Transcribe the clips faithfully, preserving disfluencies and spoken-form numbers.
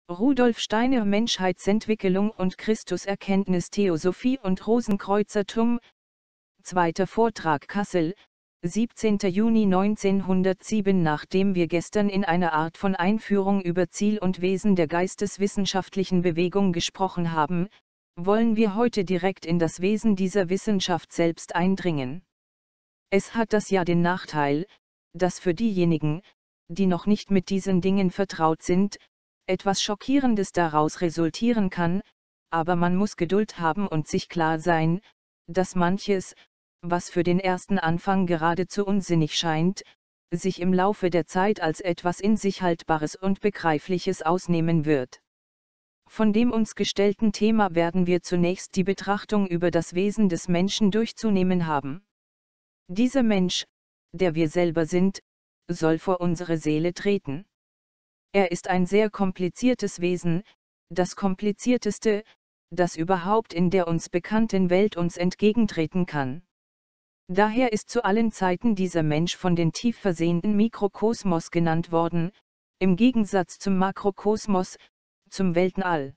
Rudolf Steiner Menschheitsentwicklung und Christuserkenntnis Theosophie und Rosenkreuzertum. Zweiter Vortrag Kassel, siebzehnter Juni neunzehnhundertsieben. Nachdem wir gestern in einer Art von Einführung über Ziel und Wesen der geisteswissenschaftlichen Bewegung gesprochen haben, wollen wir heute direkt in das Wesen dieser Wissenschaft selbst eindringen. Es hat das ja den Nachteil, dass für diejenigen, die noch nicht mit diesen Dingen vertraut sind, etwas Schockierendes daraus resultieren kann, aber man muss Geduld haben und sich klar sein, dass manches, was für den ersten Anfang geradezu unsinnig scheint, sich im Laufe der Zeit als etwas in sich Haltbares und Begreifliches ausnehmen wird. Von dem uns gestellten Thema werden wir zunächst die Betrachtung über das Wesen des Menschen durchzunehmen haben. Dieser Mensch, der wir selber sind, soll vor unsere Seele treten. Er ist ein sehr kompliziertes Wesen, das komplizierteste, das überhaupt in der uns bekannten Welt uns entgegentreten kann. Daher ist zu allen Zeiten dieser Mensch von den tief versehenden Mikrokosmos genannt worden, im Gegensatz zum Makrokosmos, zum Weltenall.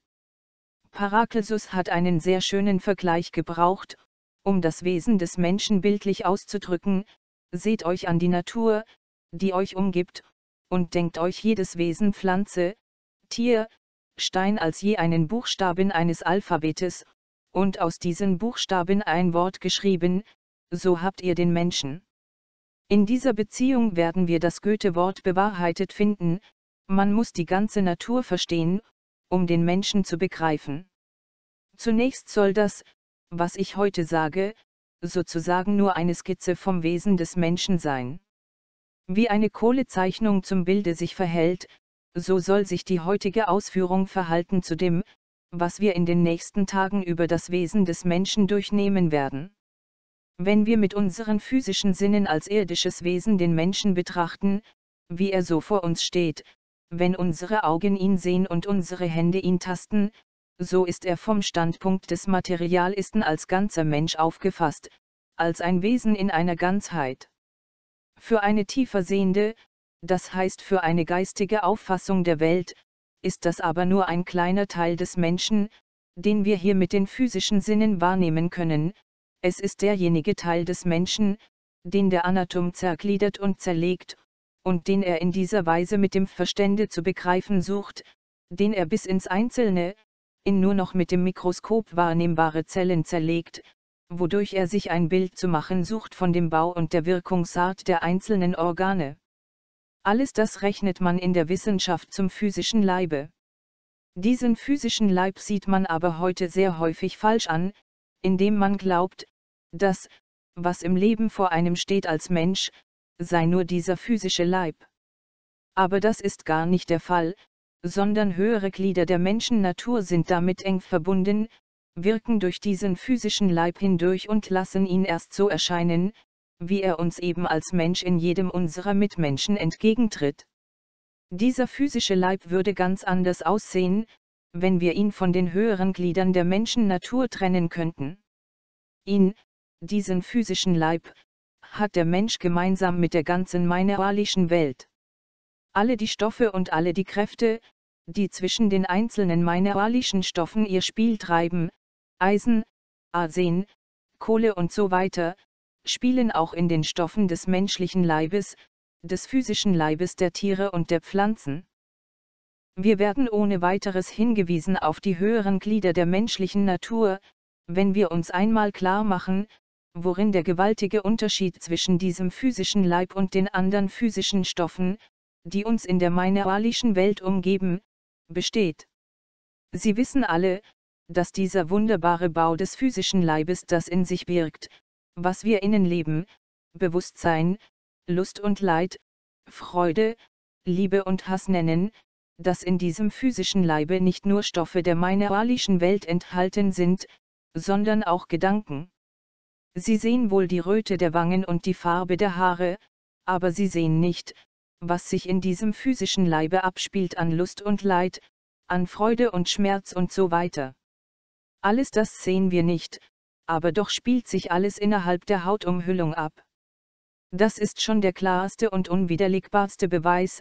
Paracelsus hat einen sehr schönen Vergleich gebraucht, um das Wesen des Menschen bildlich auszudrücken: Seht euch an die Natur, die euch umgibt, und denkt euch jedes Wesen, Pflanze, Tier, Stein als je einen Buchstaben eines Alphabetes, und aus diesen Buchstaben ein Wort geschrieben, so habt ihr den Menschen. In dieser Beziehung werden wir das Goethe-Wort bewahrheitet finden: Man muss die ganze Natur verstehen, um den Menschen zu begreifen. Zunächst soll das, was ich heute sage, sozusagen nur eine Skizze vom Wesen des Menschen sein. Wie eine Kohlezeichnung zum Bilde sich verhält, so soll sich die heutige Ausführung verhalten zu dem, was wir in den nächsten Tagen über das Wesen des Menschen durchnehmen werden. Wenn wir mit unseren physischen Sinnen als irdisches Wesen den Menschen betrachten, wie er so vor uns steht, wenn unsere Augen ihn sehen und unsere Hände ihn tasten, so ist er vom Standpunkt des Materialisten als ganzer Mensch aufgefasst, als ein Wesen in einer Ganzheit. Für eine tiefer sehende, das heißt für eine geistige Auffassung der Welt, ist das aber nur ein kleiner Teil des Menschen, den wir hier mit den physischen Sinnen wahrnehmen können. Es ist derjenige Teil des Menschen, den der Anatom zergliedert und zerlegt, und den er in dieser Weise mit dem Verstände zu begreifen sucht, den er bis ins Einzelne, in nur noch mit dem Mikroskop wahrnehmbare Zellen zerlegt, wodurch er sich ein Bild zu machen sucht von dem Bau und der Wirkungsart der einzelnen Organe. Alles das rechnet man in der Wissenschaft zum physischen Leibe. Diesen physischen Leib sieht man aber heute sehr häufig falsch an, indem man glaubt, dass, was im Leben vor einem steht als Mensch, sei nur dieser physische Leib. Aber das ist gar nicht der Fall, sondern höhere Glieder der Menschennatur sind damit eng verbunden, wirken durch diesen physischen Leib hindurch und lassen ihn erst so erscheinen, wie er uns eben als Mensch in jedem unserer Mitmenschen entgegentritt. Dieser physische Leib würde ganz anders aussehen, wenn wir ihn von den höheren Gliedern der Menschennatur trennen könnten. Ihn, diesen physischen Leib, hat der Mensch gemeinsam mit der ganzen mineralischen Welt. Alle die Stoffe und alle die Kräfte, die zwischen den einzelnen mineralischen Stoffen ihr Spiel treiben, Eisen, Arsen, Kohle und so weiter, spielen auch in den Stoffen des menschlichen Leibes, des physischen Leibes der Tiere und der Pflanzen. Wir werden ohne weiteres hingewiesen auf die höheren Glieder der menschlichen Natur, wenn wir uns einmal klar machen, worin der gewaltige Unterschied zwischen diesem physischen Leib und den anderen physischen Stoffen, die uns in der mineralischen Welt umgeben, besteht. Sie wissen alle, dass dieser wunderbare Bau des physischen Leibes das in sich birgt, was wir Innenleben, Bewusstsein, Lust und Leid, Freude, Liebe und Hass nennen, dass in diesem physischen Leibe nicht nur Stoffe der mineralischen Welt enthalten sind, sondern auch Gedanken. Sie sehen wohl die Röte der Wangen und die Farbe der Haare, aber sie sehen nicht, was sich in diesem physischen Leibe abspielt an Lust und Leid, an Freude und Schmerz und so weiter. Alles das sehen wir nicht, aber doch spielt sich alles innerhalb der Hautumhüllung ab. Das ist schon der klarste und unwiderlegbarste Beweis,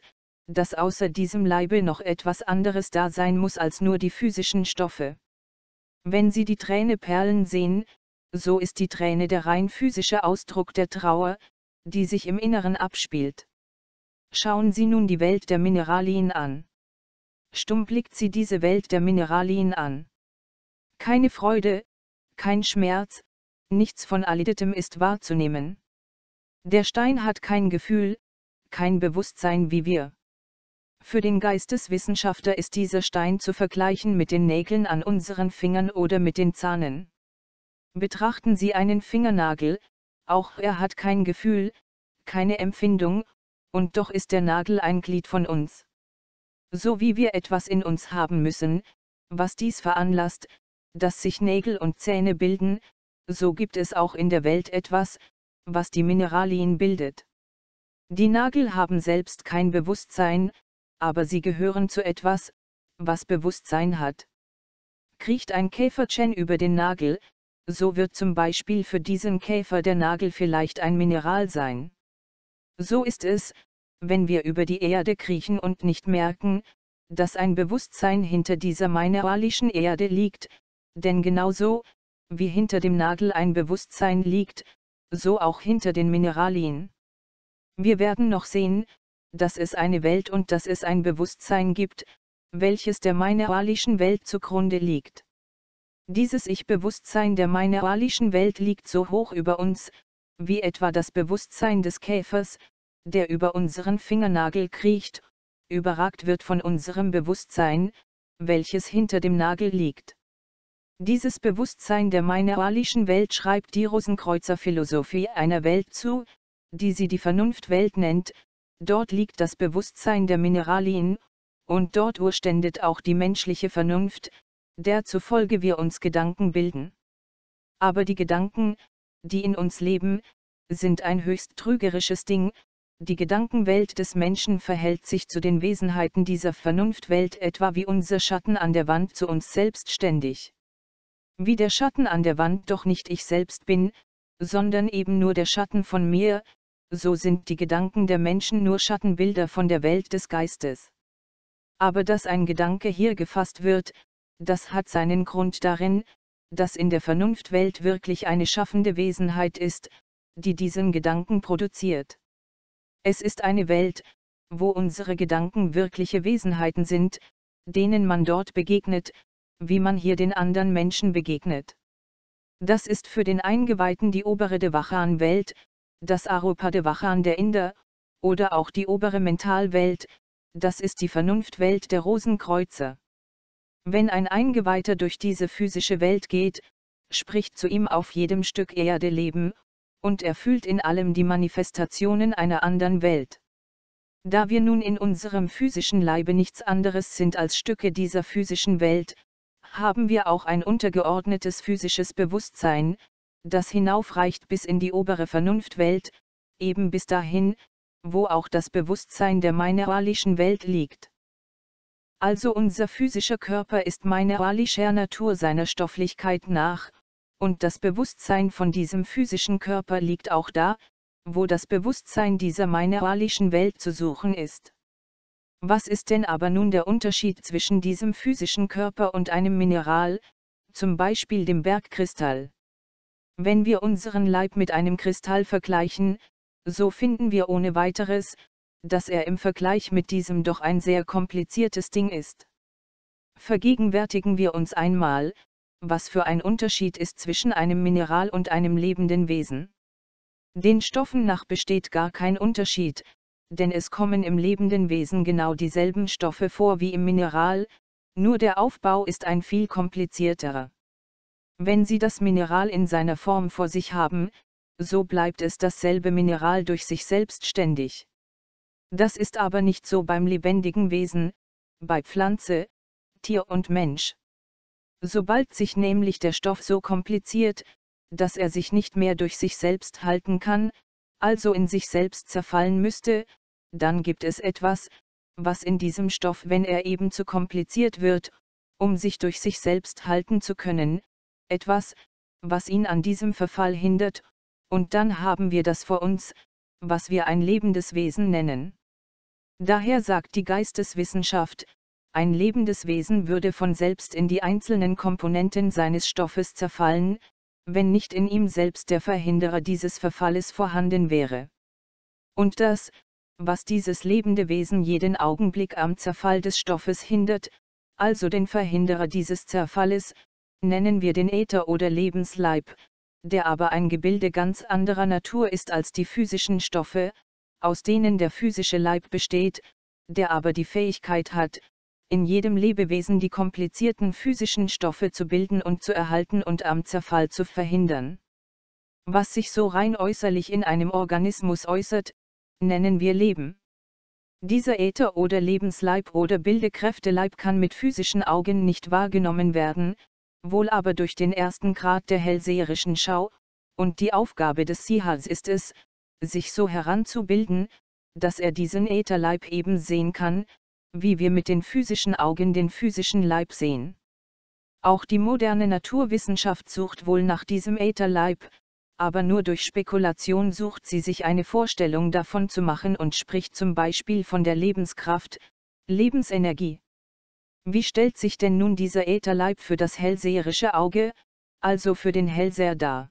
dass außer diesem Leibe noch etwas anderes da sein muss als nur die physischen Stoffe. Wenn Sie die Träne Perlen sehen, so ist die Träne der rein physische Ausdruck der Trauer, die sich im Inneren abspielt. Schauen Sie nun die Welt der Mineralien an. Stumm blickt sie diese Welt der Mineralien an. Keine Freude, kein Schmerz, nichts von alledem ist wahrzunehmen. Der Stein hat kein Gefühl, kein Bewusstsein wie wir. Für den Geisteswissenschaftler ist dieser Stein zu vergleichen mit den Nägeln an unseren Fingern oder mit den Zahnen. Betrachten Sie einen Fingernagel, auch er hat kein Gefühl, keine Empfindung, und doch ist der Nagel ein Glied von uns. So wie wir etwas in uns haben müssen, was dies veranlasst, dass sich Nägel und Zähne bilden, so gibt es auch in der Welt etwas, was die Mineralien bildet. Die Nagel haben selbst kein Bewusstsein, aber sie gehören zu etwas, was Bewusstsein hat. Kriecht ein Käferchen über den Nagel, so wird zum Beispiel für diesen Käfer der Nagel vielleicht ein Mineral sein. So ist es, wenn wir über die Erde kriechen und nicht merken, dass ein Bewusstsein hinter dieser mineralischen Erde liegt, denn genauso, wie hinter dem Nagel ein Bewusstsein liegt, so auch hinter den Mineralien. Wir werden noch sehen, dass es eine Welt und dass es ein Bewusstsein gibt, welches der mineralischen Welt zugrunde liegt. Dieses Ich-Bewusstsein der mineralischen Welt liegt so hoch über uns, wie etwa das Bewusstsein des Käfers, der über unseren Fingernagel kriecht, überragt wird von unserem Bewusstsein, welches hinter dem Nagel liegt. Dieses Bewusstsein der mineralischen Welt schreibt die Rosenkreuzer Philosophie einer Welt zu, die sie die Vernunftwelt nennt. Dort liegt das Bewusstsein der Mineralien, und dort urständet auch die menschliche Vernunft, der zufolge wir uns Gedanken bilden. Aber die Gedanken, die in uns leben, sind ein höchst trügerisches Ding. Die Gedankenwelt des Menschen verhält sich zu den Wesenheiten dieser Vernunftwelt etwa wie unser Schatten an der Wand zu uns selbst ständig. Wie der Schatten an der Wand doch nicht ich selbst bin, sondern eben nur der Schatten von mir, so sind die Gedanken der Menschen nur Schattenbilder von der Welt des Geistes. Aber dass ein Gedanke hier gefasst wird, das hat seinen Grund darin, dass in der Vernunftwelt wirklich eine schaffende Wesenheit ist, die diesen Gedanken produziert. Es ist eine Welt, wo unsere Gedanken wirkliche Wesenheiten sind, denen man dort begegnet, wie man hier den anderen Menschen begegnet. Das ist für den Eingeweihten die obere Devachan-Welt, das Arupa-Devachan der Inder, oder auch die obere Mentalwelt, das ist die Vernunftwelt der Rosenkreuzer. Wenn ein Eingeweihter durch diese physische Welt geht, spricht zu ihm auf jedem Stück Erde Leben, und er fühlt in allem die Manifestationen einer anderen Welt. Da wir nun in unserem physischen Leibe nichts anderes sind als Stücke dieser physischen Welt, haben wir auch ein untergeordnetes physisches Bewusstsein, das hinaufreicht bis in die obere Vernunftwelt, eben bis dahin, wo auch das Bewusstsein der mineralischen Welt liegt. Also unser physischer Körper ist mineralischer Natur seiner Stofflichkeit nach, und das Bewusstsein von diesem physischen Körper liegt auch da, wo das Bewusstsein dieser mineralischen Welt zu suchen ist. Was ist denn aber nun der Unterschied zwischen diesem physischen Körper und einem Mineral, zum Beispiel dem Bergkristall? Wenn wir unseren Leib mit einem Kristall vergleichen, so finden wir ohne weiteres, dass er im Vergleich mit diesem doch ein sehr kompliziertes Ding ist. Vergegenwärtigen wir uns einmal, was für ein Unterschied ist zwischen einem Mineral und einem lebenden Wesen. Den Stoffen nach besteht gar kein Unterschied, denn es kommen im lebenden Wesen genau dieselben Stoffe vor wie im Mineral, nur der Aufbau ist ein viel komplizierterer. Wenn Sie das Mineral in seiner Form vor sich haben, so bleibt es dasselbe Mineral durch sich selbst ständig. Das ist aber nicht so beim lebendigen Wesen, bei Pflanze, Tier und Mensch. Sobald sich nämlich der Stoff so kompliziert, dass er sich nicht mehr durch sich selbst halten kann, also in sich selbst zerfallen müsste, dann gibt es etwas, was in diesem Stoff, wenn er eben zu kompliziert wird, um sich durch sich selbst halten zu können, etwas, was ihn an diesem Verfall hindert, und dann haben wir das vor uns, was wir ein lebendes Wesen nennen. Daher sagt die Geisteswissenschaft, ein lebendes Wesen würde von selbst in die einzelnen Komponenten seines Stoffes zerfallen, wenn nicht in ihm selbst der Verhinderer dieses Verfalles vorhanden wäre. Und das, was dieses lebende Wesen jeden Augenblick am Zerfall des Stoffes hindert, also den Verhinderer dieses Zerfalles, nennen wir den Äther oder Lebensleib, der aber ein Gebilde ganz anderer Natur ist als die physischen Stoffe, aus denen der physische Leib besteht, der aber die Fähigkeit hat, in jedem Lebewesen die komplizierten physischen Stoffe zu bilden und zu erhalten und am Zerfall zu verhindern. Was sich so rein äußerlich in einem Organismus äußert, nennen wir Leben. Dieser Äther oder Lebensleib oder Bildekräfteleib kann mit physischen Augen nicht wahrgenommen werden, wohl aber durch den ersten Grad der hellseherischen Schau, und die Aufgabe des Sihars ist es, sich so heranzubilden, dass er diesen Ätherleib eben sehen kann, wie wir mit den physischen Augen den physischen Leib sehen. Auch die moderne Naturwissenschaft sucht wohl nach diesem Ätherleib, aber nur durch Spekulation sucht sie sich eine Vorstellung davon zu machen und spricht zum Beispiel von der Lebenskraft, Lebensenergie. Wie stellt sich denn nun dieser Ätherleib für das hellseherische Auge, also für den Hellseher dar?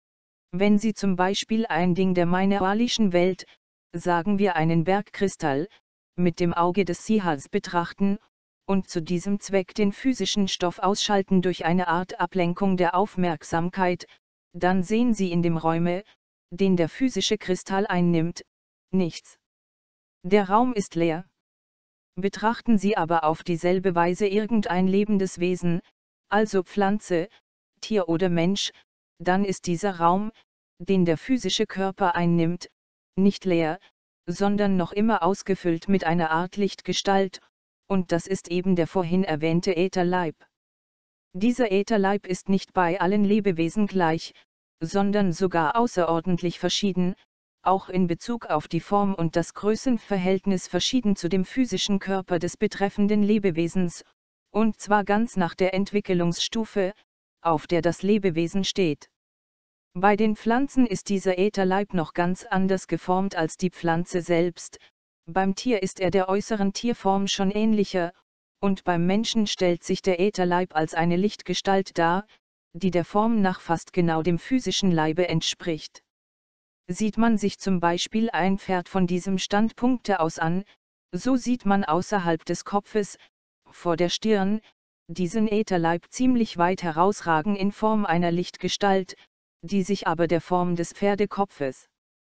Wenn Sie zum Beispiel ein Ding der mineralischen Welt, sagen wir einen Bergkristall, mit dem Auge des Sihars betrachten, und zu diesem Zweck den physischen Stoff ausschalten durch eine Art Ablenkung der Aufmerksamkeit, dann sehen Sie in dem Räume, den der physische Kristall einnimmt, nichts. Der Raum ist leer. Betrachten Sie aber auf dieselbe Weise irgendein lebendes Wesen, also Pflanze, Tier oder Mensch, dann ist dieser Raum, den der physische Körper einnimmt, nicht leer, sondern noch immer ausgefüllt mit einer Art Lichtgestalt, und das ist eben der vorhin erwähnte Ätherleib. Dieser Ätherleib ist nicht bei allen Lebewesen gleich, sondern sogar außerordentlich verschieden, auch in Bezug auf die Form und das Größenverhältnis verschieden zu dem physischen Körper des betreffenden Lebewesens, und zwar ganz nach der Entwicklungsstufe, auf der das Lebewesen steht. Bei den Pflanzen ist dieser Ätherleib noch ganz anders geformt als die Pflanze selbst, beim Tier ist er der äußeren Tierform schon ähnlicher, und beim Menschen stellt sich der Ätherleib als eine Lichtgestalt dar, die der Form nach fast genau dem physischen Leibe entspricht. Sieht man sich zum Beispiel ein Pferd von diesem Standpunkte aus an, so sieht man außerhalb des Kopfes, vor der Stirn, diesen Ätherleib ziemlich weit herausragen in Form einer Lichtgestalt, die sich aber der Form des Pferdekopfes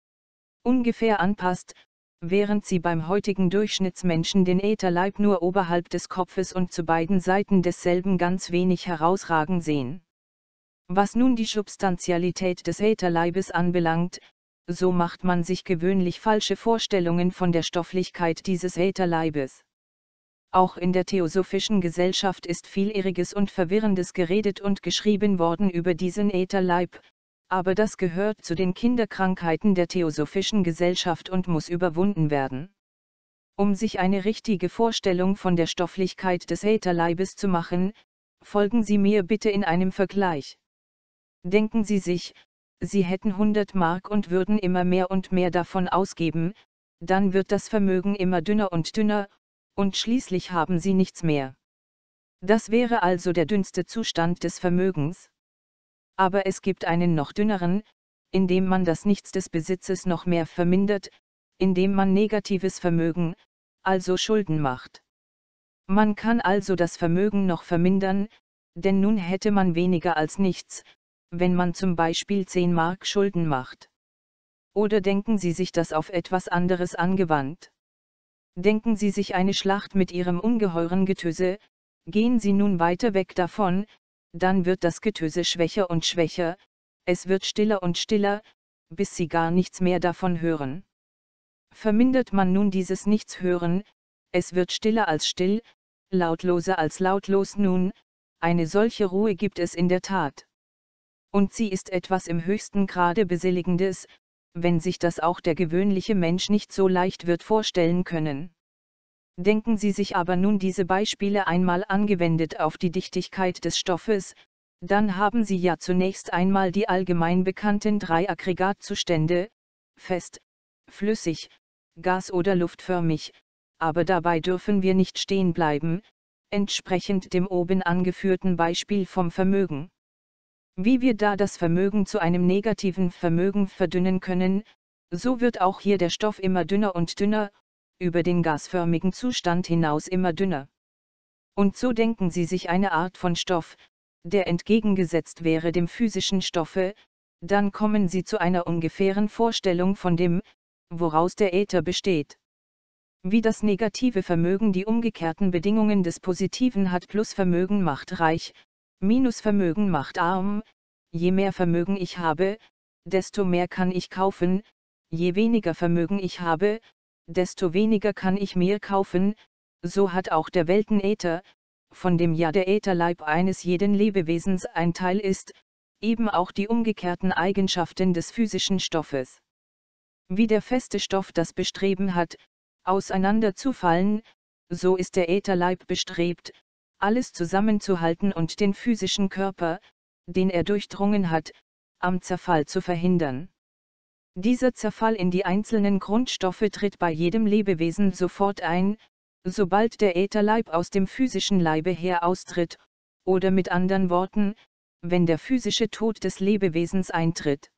ungefähr anpasst, während sie beim heutigen Durchschnittsmenschen den Ätherleib nur oberhalb des Kopfes und zu beiden Seiten desselben ganz wenig herausragen sehen. Was nun die Substantialität des Ätherleibes anbelangt, so macht man sich gewöhnlich falsche Vorstellungen von der Stofflichkeit dieses Ätherleibes. Auch in der Theosophischen Gesellschaft ist viel Irriges und Verwirrendes geredet und geschrieben worden über diesen Ätherleib, aber das gehört zu den Kinderkrankheiten der Theosophischen Gesellschaft und muss überwunden werden. Um sich eine richtige Vorstellung von der Stofflichkeit des Ätherleibes zu machen, folgen Sie mir bitte in einem Vergleich. Denken Sie sich, Sie hätten hundert Mark und würden immer mehr und mehr davon ausgeben, dann wird das Vermögen immer dünner und dünner, und schließlich haben Sie nichts mehr. Das wäre also der dünnste Zustand des Vermögens. Aber es gibt einen noch dünneren, indem man das Nichts des Besitzes noch mehr vermindert, indem man negatives Vermögen, also Schulden macht. Man kann also das Vermögen noch vermindern, denn nun hätte man weniger als nichts, wenn man zum Beispiel zehn Mark Schulden macht. Oder denken Sie sich das auf etwas anderes angewandt? Denken Sie sich eine Schlacht mit Ihrem ungeheuren Getöse, gehen Sie nun weiter weg davon, dann wird das Getöse schwächer und schwächer, es wird stiller und stiller, bis Sie gar nichts mehr davon hören. Vermindert man nun dieses Nichtshören, es wird stiller als still, lautloser als lautlos nun, eine solche Ruhe gibt es in der Tat. Und sie ist etwas im höchsten Grade Beselligendes, wenn sich das auch der gewöhnliche Mensch nicht so leicht wird vorstellen können. Denken Sie sich aber nun diese Beispiele einmal angewendet auf die Dichtigkeit des Stoffes, dann haben Sie ja zunächst einmal die allgemein bekannten drei Aggregatzustände, fest, flüssig, gas- oder luftförmig, aber dabei dürfen wir nicht stehen bleiben, entsprechend dem oben angeführten Beispiel vom Vermögen. Wie wir da das Vermögen zu einem negativen Vermögen verdünnen können, so wird auch hier der Stoff immer dünner und dünner, über den gasförmigen Zustand hinaus immer dünner. Und so denken Sie sich eine Art von Stoff, der entgegengesetzt wäre dem physischen Stoffe, dann kommen Sie zu einer ungefähren Vorstellung von dem, woraus der Äther besteht. Wie das negative Vermögen die umgekehrten Bedingungen des Positiven hat, plus Vermögen macht reich, minus Vermögen macht arm, je mehr Vermögen ich habe, desto mehr kann ich kaufen, je weniger Vermögen ich habe, desto weniger kann ich mehr kaufen, so hat auch der Weltenäther, von dem ja der Ätherleib eines jeden Lebewesens ein Teil ist, eben auch die umgekehrten Eigenschaften des physischen Stoffes. Wie der feste Stoff das Bestreben hat, auseinanderzufallen, so ist der Ätherleib bestrebt, alles zusammenzuhalten und den physischen Körper, den er durchdrungen hat, am Zerfall zu verhindern. Dieser Zerfall in die einzelnen Grundstoffe tritt bei jedem Lebewesen sofort ein, sobald der Ätherleib aus dem physischen Leibe her austritt, oder mit anderen Worten, wenn der physische Tod des Lebewesens eintritt.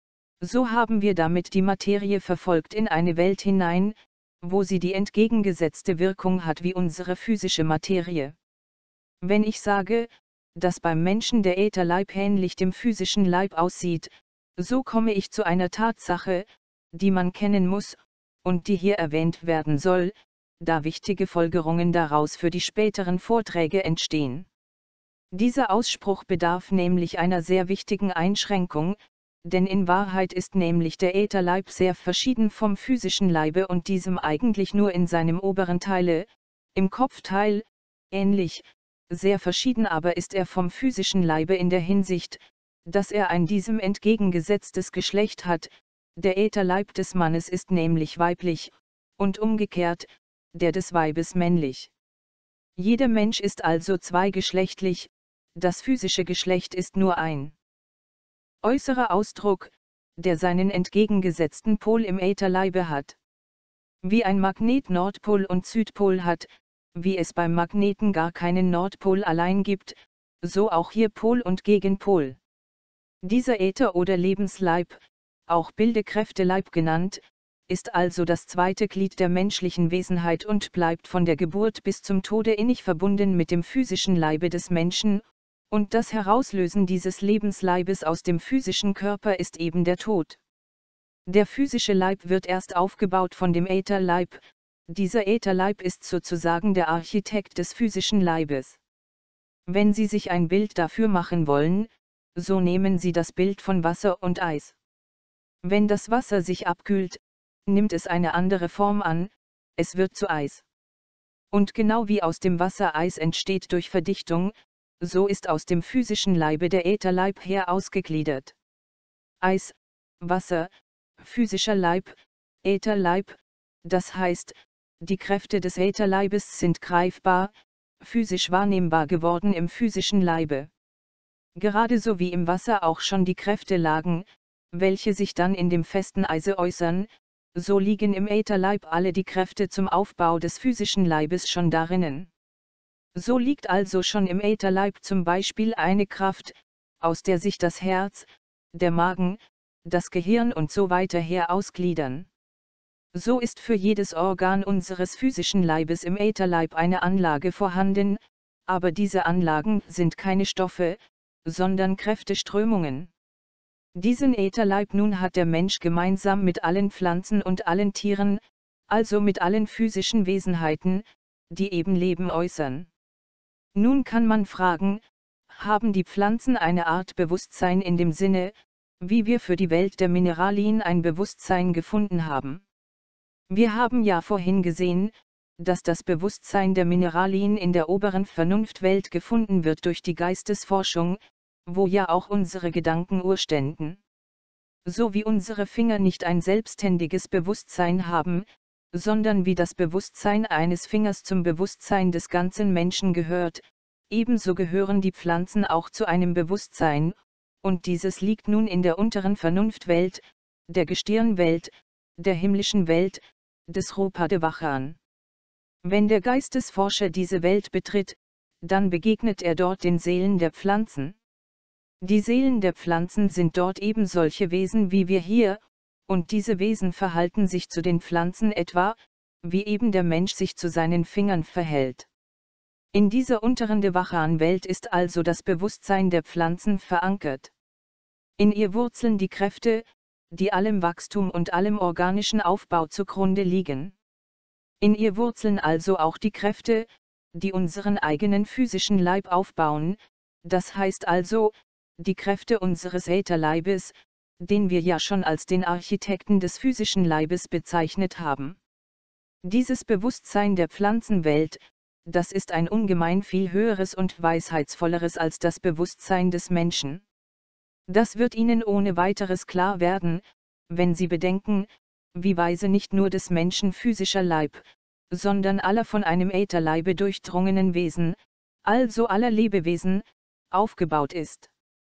So haben wir damit die Materie verfolgt in eine Welt hinein, wo sie die entgegengesetzte Wirkung hat wie unsere physische Materie. Wenn ich sage, dass beim Menschen der Ätherleib ähnlich dem physischen Leib aussieht, so komme ich zu einer Tatsache, die man kennen muss, und die hier erwähnt werden soll, da wichtige Folgerungen daraus für die späteren Vorträge entstehen. Dieser Ausspruch bedarf nämlich einer sehr wichtigen Einschränkung, denn in Wahrheit ist nämlich der Ätherleib sehr verschieden vom physischen Leibe und diesem eigentlich nur in seinem oberen Teile, im Kopfteil, ähnlich, sehr verschieden aber ist er vom physischen Leibe in der Hinsicht, dass er ein diesem entgegengesetztes Geschlecht hat, der Ätherleib des Mannes ist nämlich weiblich, und umgekehrt, der des Weibes männlich. Jeder Mensch ist also zweigeschlechtlich, das physische Geschlecht ist nur ein äußerer Ausdruck, der seinen entgegengesetzten Pol im Ätherleibe hat. Wie ein Magnet Nordpol und Südpol hat, wie es beim Magneten gar keinen Nordpol allein gibt, so auch hier Pol und Gegenpol. Dieser Äther oder Lebensleib, auch Bildekräfteleib genannt, ist also das zweite Glied der menschlichen Wesenheit und bleibt von der Geburt bis zum Tode innig verbunden mit dem physischen Leibe des Menschen, und das Herauslösen dieses Lebensleibes aus dem physischen Körper ist eben der Tod. Der physische Leib wird erst aufgebaut von dem Ätherleib, dieser Ätherleib ist sozusagen der Architekt des physischen Leibes. Wenn Sie sich ein Bild dafür machen wollen, so nehmen Sie das Bild von Wasser und Eis. Wenn das Wasser sich abkühlt, nimmt es eine andere Form an, es wird zu Eis. Und genau wie aus dem Wasser Eis entsteht durch Verdichtung, so ist aus dem physischen Leibe der Ätherleib her ausgegliedert. Eis, Wasser, physischer Leib, Ätherleib, das heißt, die Kräfte des Ätherleibes sind greifbar, physisch wahrnehmbar geworden im physischen Leibe. Gerade so wie im Wasser auch schon die Kräfte lagen, welche sich dann in dem festen Eise äußern, so liegen im Ätherleib alle die Kräfte zum Aufbau des physischen Leibes schon darinnen. So liegt also schon im Ätherleib zum Beispiel eine Kraft, aus der sich das Herz, der Magen, das Gehirn und so weiter her ausgliedern. So ist für jedes Organ unseres physischen Leibes im Ätherleib eine Anlage vorhanden, aber diese Anlagen sind keine Stoffe, sondern Kräfteströmungen. Diesen Ätherleib nun hat der Mensch gemeinsam mit allen Pflanzen und allen Tieren, also mit allen physischen Wesenheiten, die eben Leben äußern. Nun kann man fragen, haben die Pflanzen eine Art Bewusstsein in dem Sinne, wie wir für die Welt der Mineralien ein Bewusstsein gefunden haben? Wir haben ja vorhin gesehen, dass das Bewusstsein der Mineralien in der oberen Vernunftwelt gefunden wird durch die Geistesforschung, wo ja auch unsere Gedanken urständen. So wie unsere Finger nicht ein selbstständiges Bewusstsein haben, sondern wie das Bewusstsein eines Fingers zum Bewusstsein des ganzen Menschen gehört, ebenso gehören die Pflanzen auch zu einem Bewusstsein, und dieses liegt nun in der unteren Vernunftwelt, der Gestirnwelt, der himmlischen Welt, des Rupa Devachan. Wenn der Geistesforscher diese Welt betritt, dann begegnet er dort den Seelen der Pflanzen. Die Seelen der Pflanzen sind dort eben solche Wesen wie wir hier, und diese Wesen verhalten sich zu den Pflanzen etwa, wie eben der Mensch sich zu seinen Fingern verhält. In dieser unteren Devachan-Welt ist also das Bewusstsein der Pflanzen verankert. In ihr wurzeln die Kräfte, die allem Wachstum und allem organischen Aufbau zugrunde liegen. In ihr wurzeln also auch die Kräfte, die unseren eigenen physischen Leib aufbauen, das heißt also, die Kräfte unseres Ätherleibes, den wir ja schon als den Architekten des physischen Leibes bezeichnet haben. Dieses Bewusstsein der Pflanzenwelt, das ist ein ungemein viel höheres und weisheitsvolleres als das Bewusstsein des Menschen. Das wird Ihnen ohne weiteres klar werden, wenn Sie bedenken, wie weise nicht nur des Menschen physischer Leib, sondern aller von einem Ätherleibe durchdrungenen Wesen, also aller Lebewesen, aufgebaut ist.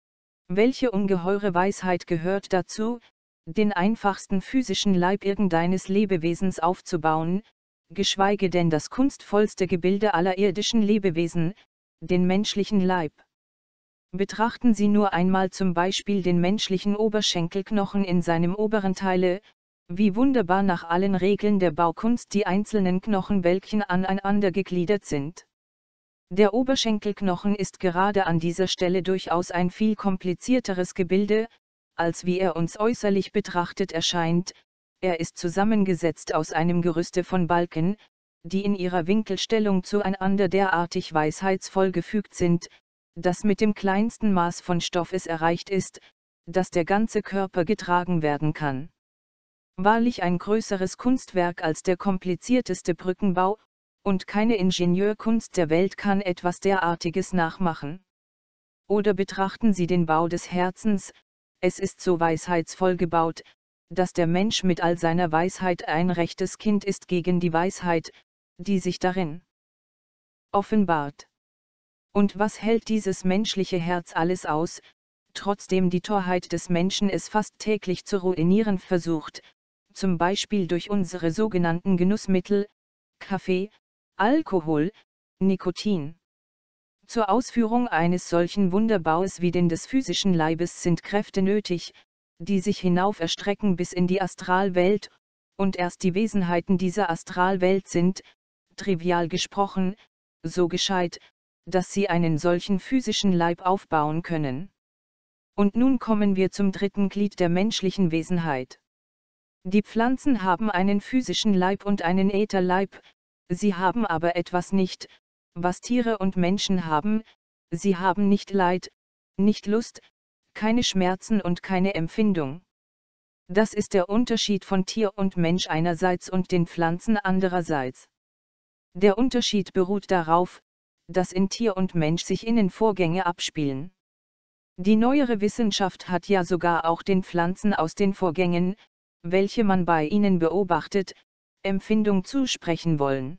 Welche ungeheure Weisheit gehört dazu, den einfachsten physischen Leib irgendeines Lebewesens aufzubauen, geschweige denn das kunstvollste Gebilde aller irdischen Lebewesen, den menschlichen Leib. Betrachten Sie nur einmal zum Beispiel den menschlichen Oberschenkelknochen in seinem oberen Teile, wie wunderbar nach allen Regeln der Baukunst die einzelnen Knochenwälkchen aneinander gegliedert sind. Der Oberschenkelknochen ist gerade an dieser Stelle durchaus ein viel komplizierteres Gebilde, als wie er uns äußerlich betrachtet erscheint. Er ist zusammengesetzt aus einem Gerüste von Balken, die in ihrer Winkelstellung zueinander derartig weisheitsvoll gefügt sind, dass mit dem kleinsten Maß von Stoff es erreicht ist, dass der ganze Körper getragen werden kann. Wahrlich ein größeres Kunstwerk als der komplizierteste Brückenbau, und keine Ingenieurkunst der Welt kann etwas derartiges nachmachen. Oder betrachten Sie den Bau des Herzens, es ist so weisheitsvoll gebaut, dass der Mensch mit all seiner Weisheit ein rechtes Kind ist gegen die Weisheit, die sich darin offenbart. Und was hält dieses menschliche Herz alles aus, trotzdem die Torheit des Menschen es fast täglich zu ruinieren versucht, zum Beispiel durch unsere sogenannten Genussmittel, Kaffee, Alkohol, Nikotin. Zur Ausführung eines solchen Wunderbaues wie den des physischen Leibes sind Kräfte nötig, die sich hinauf erstrecken bis in die Astralwelt, und erst die Wesenheiten dieser Astralwelt sind, trivial gesprochen, so gescheit, dass sie einen solchen physischen Leib aufbauen können. Und nun kommen wir zum dritten Glied der menschlichen Wesenheit. Die Pflanzen haben einen physischen Leib und einen Ätherleib, sie haben aber etwas nicht, was Tiere und Menschen haben, sie haben nicht Leid, nicht Lust, keine Schmerzen und keine Empfindung. Das ist der Unterschied von Tier und Mensch einerseits und den Pflanzen andererseits. Der Unterschied beruht darauf, dass in Tier und Mensch sich Innenvorgänge abspielen. Die neuere Wissenschaft hat ja sogar auch den Pflanzen aus den Vorgängen, welche man bei ihnen beobachtet, Empfindung zusprechen wollen.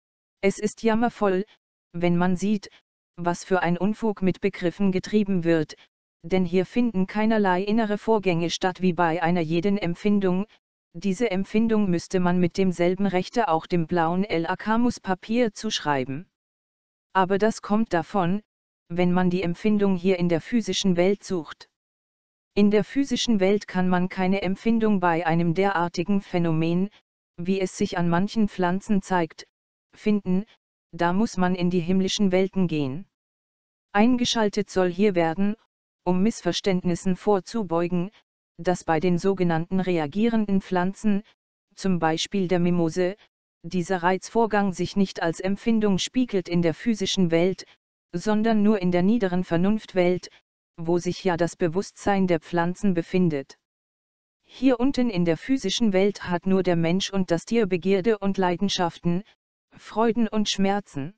Es ist jammervoll, wenn man sieht, was für ein Unfug mit Begriffen getrieben wird, denn hier finden keinerlei innere Vorgänge statt wie bei einer jeden Empfindung. Diese Empfindung müsste man mit demselben Rechte auch dem blauen Lacmuspapier zuschreiben. Aber das kommt davon, wenn man die Empfindung hier in der physischen Welt sucht. In der physischen Welt kann man keine Empfindung bei einem derartigen Phänomen, wie es sich an manchen Pflanzen zeigt, finden, da muss man in die himmlischen Welten gehen. Eingeschaltet soll hier werden, um Missverständnissen vorzubeugen, dass bei den sogenannten reagierenden Pflanzen, zum Beispiel der Mimose, dieser Reizvorgang sich nicht als Empfindung spiegelt in der physischen Welt, sondern nur in der niederen Vernunftwelt, wo sich ja das Bewusstsein der Pflanzen befindet. Hier unten in der physischen Welt hat nur der Mensch und das Tier Begierde und Leidenschaften, Freuden und Schmerzen.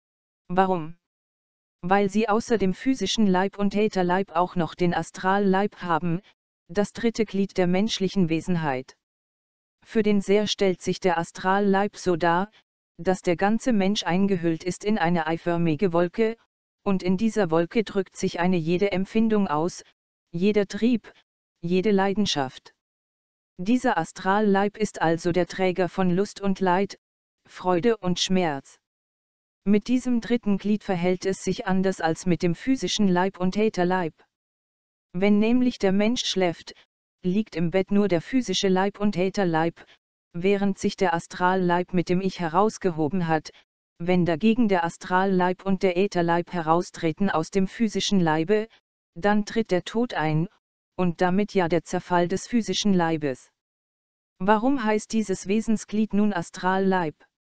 Warum? Weil sie außer dem physischen Leib und Ätherleib auch noch den Astralleib haben, das dritte Glied der menschlichen Wesenheit. Für den Seher stellt sich der Astralleib so dar, dass der ganze Mensch eingehüllt ist in eine eiförmige Wolke, und in dieser Wolke drückt sich eine jede Empfindung aus, jeder Trieb, jede Leidenschaft. Dieser Astralleib ist also der Träger von Lust und Leid, Freude und Schmerz. Mit diesem dritten Glied verhält es sich anders als mit dem physischen Leib und Ätherleib. Wenn nämlich der Mensch schläft, liegt im Bett nur der physische Leib und Ätherleib, während sich der Astralleib mit dem Ich herausgehoben hat. Wenn dagegen der Astralleib und der Ätherleib heraustreten aus dem physischen Leibe, dann tritt der Tod ein, und damit ja der Zerfall des physischen Leibes. Warum heißt dieses Wesensglied nun Astralleib?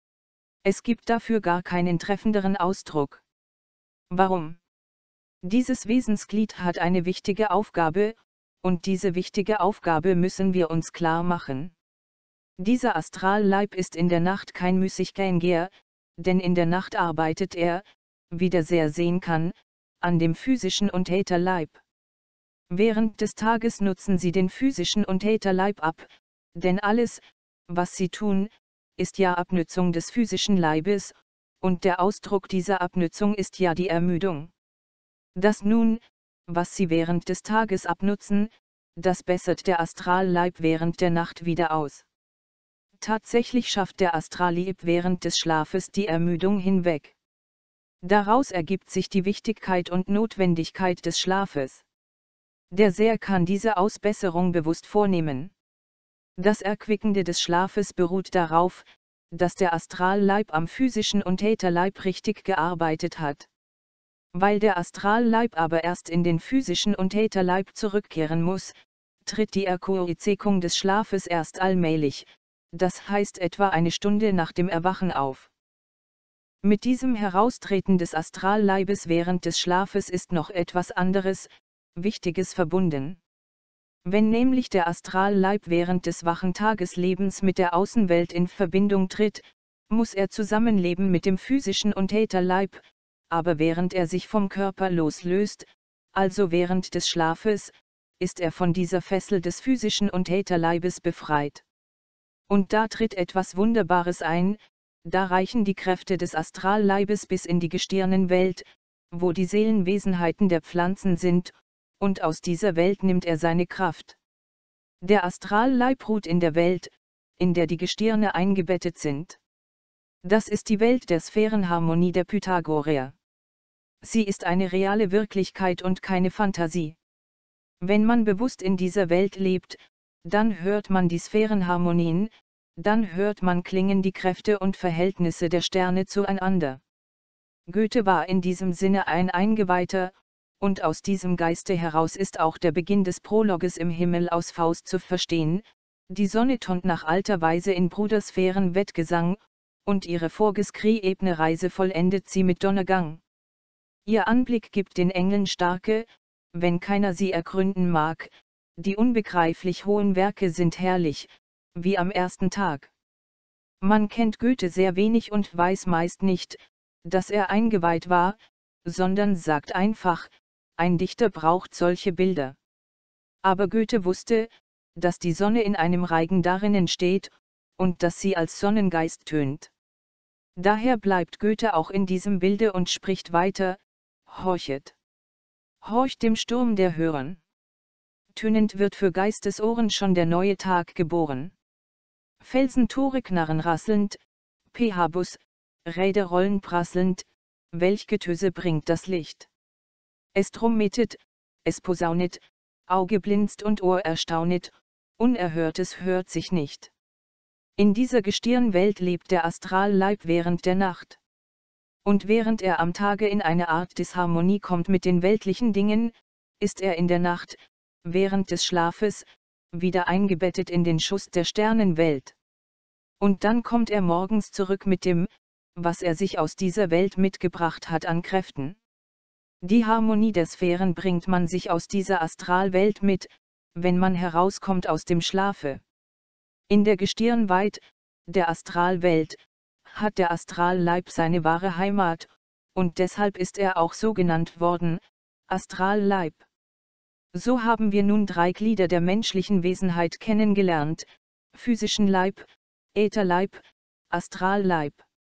Es gibt dafür gar keinen treffenderen Ausdruck. Warum? Dieses Wesensglied hat eine wichtige Aufgabe, und diese wichtige Aufgabe müssen wir uns klar machen. Dieser Astralleib ist in der Nacht kein Müßiggänger, denn in der Nacht arbeitet er, wie der Seher sehen kann, an dem physischen und Ätherleib. Während des Tages nutzen sie den physischen und Ätherleib ab, denn alles, was sie tun, ist ja Abnützung des physischen Leibes, und der Ausdruck dieser Abnützung ist ja die Ermüdung. Das nun, was sie während des Tages abnutzen, das bessert der Astralleib während der Nacht wieder aus. Tatsächlich schafft der Astralleib während des Schlafes die Ermüdung hinweg. Daraus ergibt sich die Wichtigkeit und Notwendigkeit des Schlafes. Der Seher kann diese Ausbesserung bewusst vornehmen. Das Erquickende des Schlafes beruht darauf, dass der Astralleib am physischen und Ätherleib richtig gearbeitet hat. Weil der Astralleib aber erst in den physischen und Ätherleib zurückkehren muss, tritt die Erquickung des Schlafes erst allmählich, das heißt etwa eine Stunde nach dem Erwachen auf. Mit diesem Heraustreten des Astralleibes während des Schlafes ist noch etwas anderes, Wichtiges verbunden. Wenn nämlich der Astralleib während des wachen Tageslebens mit der Außenwelt in Verbindung tritt, muss er zusammenleben mit dem physischen und Ätherleib, aber während er sich vom Körper loslöst, also während des Schlafes, ist er von dieser Fessel des physischen und Ätherleibes befreit. Und da tritt etwas Wunderbares ein, da reichen die Kräfte des Astralleibes bis in die Gestirnenwelt, wo die Seelenwesenheiten der Pflanzen sind, und aus dieser Welt nimmt er seine Kraft. Der Astralleib ruht in der Welt, in der die Gestirne eingebettet sind. Das ist die Welt der Sphärenharmonie der Pythagoreer. Sie ist eine reale Wirklichkeit und keine Fantasie. Wenn man bewusst in dieser Welt lebt, dann hört man die Sphärenharmonien, dann hört man klingen die Kräfte und Verhältnisse der Sterne zueinander. Goethe war in diesem Sinne ein Eingeweihter, und aus diesem Geiste heraus ist auch der Beginn des Prologes im Himmel aus Faust zu verstehen. Die Sonne tont nach alter Weise in Brudersphären Wettgesang, und ihre vorgeschriebene Reise vollendet sie mit Donnergang. Ihr Anblick gibt den Engeln starke, wenn keiner sie ergründen mag, die unbegreiflich hohen Werke sind herrlich, wie am ersten Tag. Man kennt Goethe sehr wenig und weiß meist nicht, dass er eingeweiht war, sondern sagt einfach, ein Dichter braucht solche Bilder. Aber Goethe wusste, dass die Sonne in einem Reigen darinnen steht, und dass sie als Sonnengeist tönt. Daher bleibt Goethe auch in diesem Bilde und spricht weiter, horchet. Horcht dem Sturm der Hören. Tönend wird für Geistesohren schon der neue Tag geboren. Felsentore knarren rasselnd, P H-Bus, Räder rollen prasselnd, welch Getöse bringt das Licht. Es trommetet, es posaunet, Auge blinzt und Ohr erstaunet, Unerhörtes hört sich nicht. In dieser Gestirnwelt lebt der Astralleib während der Nacht. Und während er am Tage in eine Art Disharmonie kommt mit den weltlichen Dingen, ist er in der Nacht, während des Schlafes, wieder eingebettet in den Schuss der Sternenwelt. Und dann kommt er morgens zurück mit dem, was er sich aus dieser Welt mitgebracht hat an Kräften. Die Harmonie der Sphären bringt man sich aus dieser Astralwelt mit, wenn man herauskommt aus dem Schlafe. In der Gestirnweit, der Astralwelt, hat der Astralleib seine wahre Heimat, und deshalb ist er auch so genannt worden, Astralleib. So haben wir nun drei Glieder der menschlichen Wesenheit kennengelernt, physischen Leib, Ätherleib, Astralleib.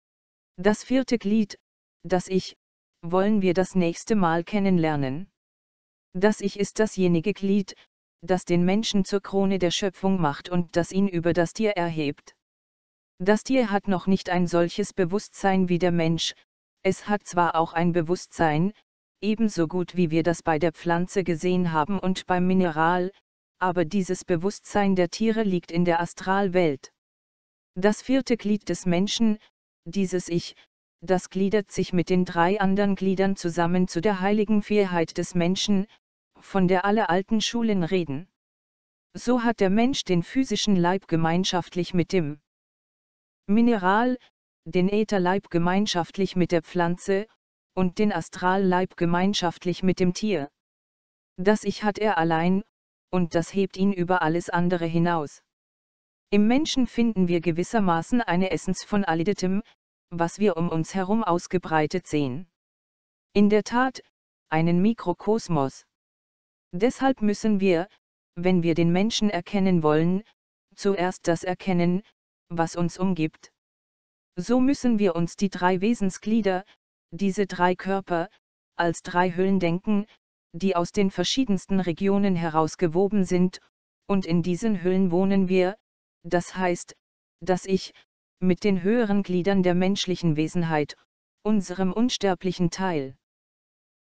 Das vierte Glied, das Ich, wollen wir das nächste Mal kennenlernen. Das Ich ist dasjenige Glied, das den Menschen zur Krone der Schöpfung macht und das ihn über das Tier erhebt. Das Tier hat noch nicht ein solches Bewusstsein wie der Mensch, es hat zwar auch ein Bewusstsein, ebenso gut wie wir das bei der Pflanze gesehen haben und beim Mineral, aber dieses Bewusstsein der Tiere liegt in der Astralwelt. Das vierte Glied des Menschen, dieses Ich, das gliedert sich mit den drei anderen Gliedern zusammen zu der heiligen Vierheit des Menschen, von der alle alten Schulen reden. So hat der Mensch den physischen Leib gemeinschaftlich mit dem Mineral, den Ätherleib gemeinschaftlich mit der Pflanze, und den Astralleib gemeinschaftlich mit dem Tier. Das Ich hat er allein, und das hebt ihn über alles andere hinaus. Im Menschen finden wir gewissermaßen eine Essenz von alledem, was wir um uns herum ausgebreitet sehen. In der Tat, einen Mikrokosmos. Deshalb müssen wir, wenn wir den Menschen erkennen wollen, zuerst das erkennen, was uns umgibt. So müssen wir uns die drei Wesensglieder, diese drei Körper, als drei Hüllen denken, die aus den verschiedensten Regionen herausgewoben sind, und in diesen Hüllen wohnen wir, das heißt, das Ich, mit den höheren Gliedern der menschlichen Wesenheit, unserem unsterblichen Teil.